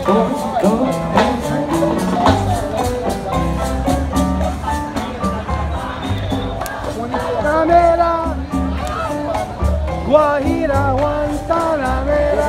Guantanamera, Guajira, Guantanamera.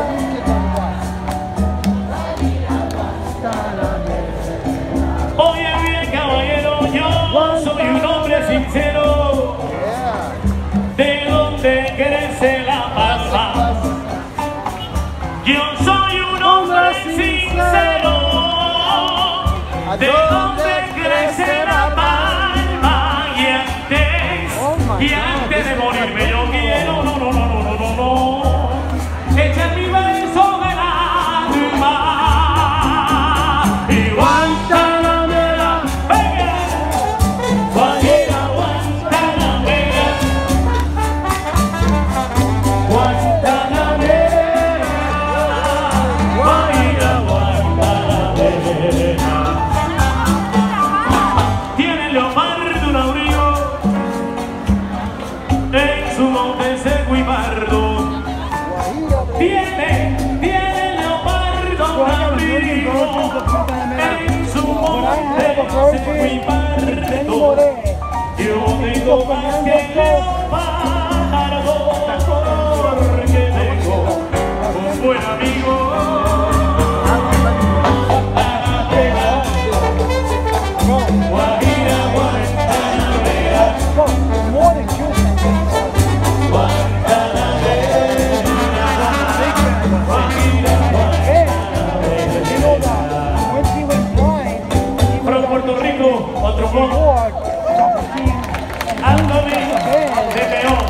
Oye bien caballero, yo soy un hombre sincero. ¿De dónde crece la palma? Yo soy un hombre sincero. ¿De dónde crece la palma? Y antes de morirme yo quiero, no, echar mi beso del alma. Y Guantanamera, venga, Guajira, Guantanamera, Guantanamera, Guajira, Guantanamera. Tiene el leopardo un abrigo en su monte seco y pardo. Tiene el leopardo un abrigo en su monte seco y pardo. Yo tengo más que leopardo porque tengo un buen amigo. Guajira, Guantanamera, from Puerto Rico, otro blog, Anthony de León.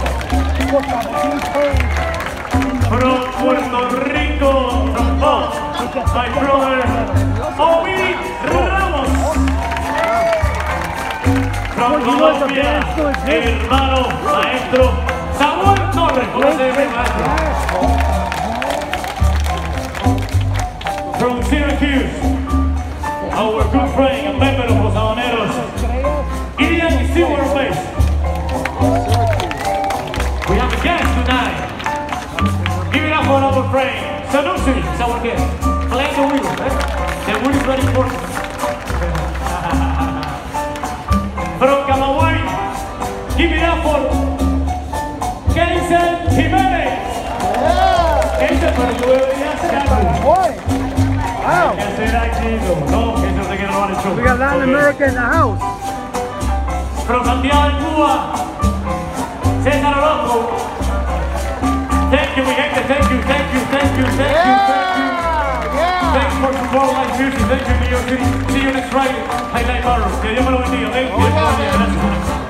From Puerto Rico, from Bob, my brother, Ovi Ramos. From Colombia, hermano, maestro, Samuel Torres, from Syracuse, our good friend and member of Los Habaneros, Ilian Silverface. We have a guest tonight. Give it up for our friend, Sanusi is our guest. Play the wheel, the wheel is very important. From Camagüey, give it up for Kensen Jimenez. Kensen, pero tú deberías sacarlo. Wow. We got Latin America in the house. From Santiago de Cuba, César Orozco. Thank you, mi gente. Thank you. Thanks for support live music. Thank you, New York City. See you next Friday. Highlight Barrow. Que Dios me lo bendiga. Gracias.